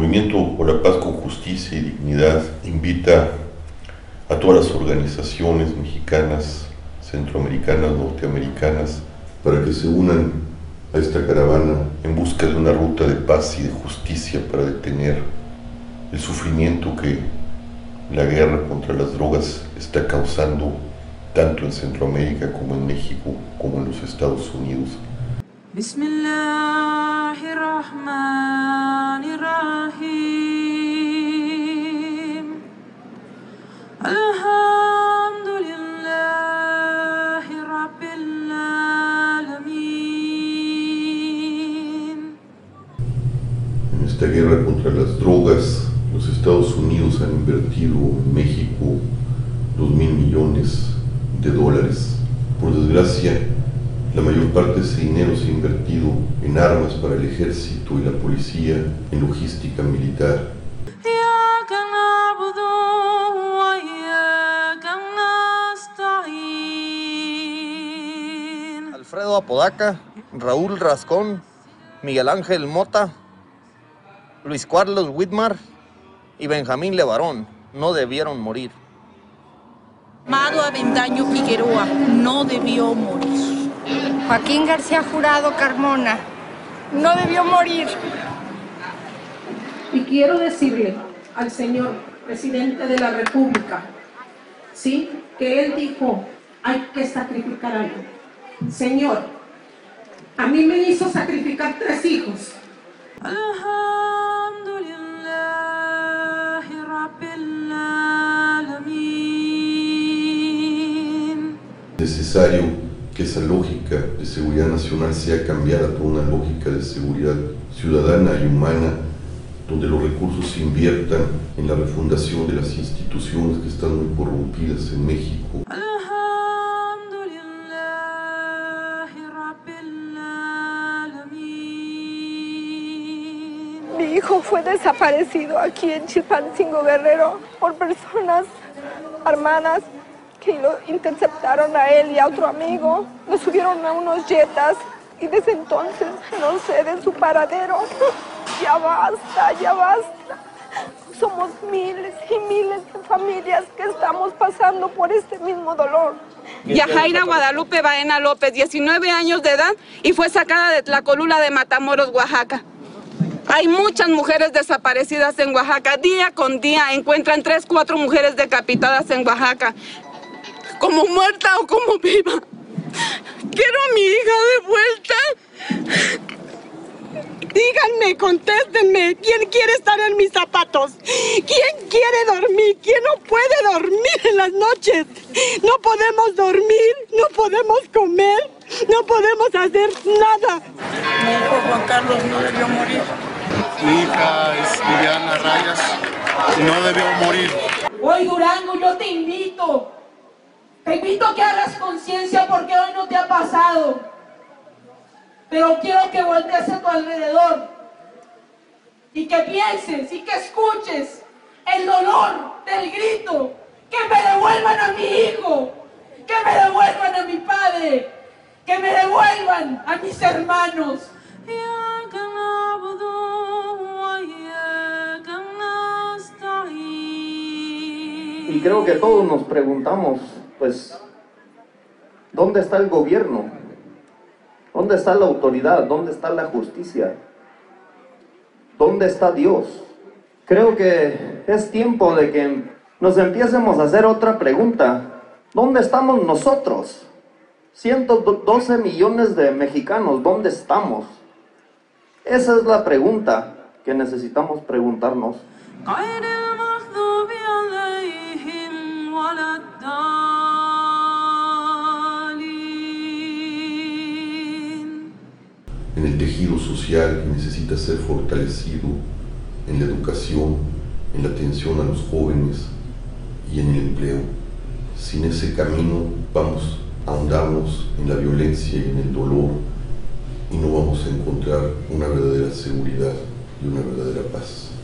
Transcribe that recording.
Movimiento por la Paz con Justicia y Dignidad invita a todas las organizaciones mexicanas, centroamericanas, norteamericanas, para que se unan a esta caravana en busca de una ruta de paz y de justicia para detener el sufrimiento que la guerra contra las drogas está causando tanto en Centroamérica como en México, como en los Estados Unidos. Bismillahirrahmanirrahim. Alhamdulillahi Rabbil Alamin. En esta guerra contra las drogas, los Estados Unidos han invertido en México 2,000 millones de dólares. Por desgracia, la mayor parte de ese dinero se ha invertido en armas para el ejército y la policía, en logística militar. Alfredo Apodaca, Raúl Rascón, Miguel Ángel Mota, Luis Carlos Whitmar y Benjamín Levarón no debieron morir. Amado Avendaño Figueroa no debió morir. Joaquín García Jurado Carmona no debió morir. Y quiero decirle al señor presidente de la República, ¿sí?, que él dijo, hay que sacrificar algo. Señor, a mí me hizo sacrificar 3 hijos. Alhamdulillahi Rabbil Alamin. Necesario que esa lógica de seguridad nacional sea cambiada por una lógica de seguridad ciudadana y humana, donde los recursos se inviertan en la refundación de las instituciones que están muy corrompidas en México. Mi hijo fue desaparecido aquí en Chilpancingo, Guerrero, por personas armadas que lo interceptaron a él y a otro amigo. Lo subieron a unos jetas y desde entonces no sé de su paradero. Ya basta, ya basta. Somos miles y miles de familias que estamos pasando por este mismo dolor. Yajaira Guadalupe Baena López, 19 años de edad, y fue sacada de Tlacolula de Matamoros, Oaxaca. Hay muchas mujeres desaparecidas en Oaxaca. Día con día encuentran 3, 4 mujeres decapitadas en Oaxaca, como muerta o como viva. Quiero a mi hija de vuelta. Díganme, contéstenme, ¿quién quiere estar en mis zapatos? ¿Quién quiere dormir? ¿Quién no puede dormir en las noches? No podemos dormir, no podemos comer, no podemos hacer nada. Mi hijo Juan Carlos no debió morir. Mi hija es Viviana Rayas y no debió morir. Hoy, Durango, yo te invito a que hagas conciencia porque hoy no te ha pasado. Pero quiero que voltees a tu alrededor y que pienses y que escuches el dolor del grito. Que me devuelvan a mi hijo, que me devuelvan a mi padre, que me devuelvan a mis hermanos. Y creo que todos nos preguntamos, pues, ¿dónde está el gobierno? ¿Dónde está la autoridad? ¿Dónde está la justicia? ¿Dónde está Dios? Creo que es tiempo de que nos empiecemos a hacer otra pregunta. ¿Dónde estamos nosotros? 112 millones de mexicanos, ¿dónde estamos? Esa es la pregunta que necesitamos preguntarnos. En el tejido social que necesita ser fortalecido, en la educación, en la atención a los jóvenes y en el empleo. Sin ese camino vamos a ahondarnos en la violencia y en el dolor y no vamos a encontrar una verdadera seguridad y una verdadera paz.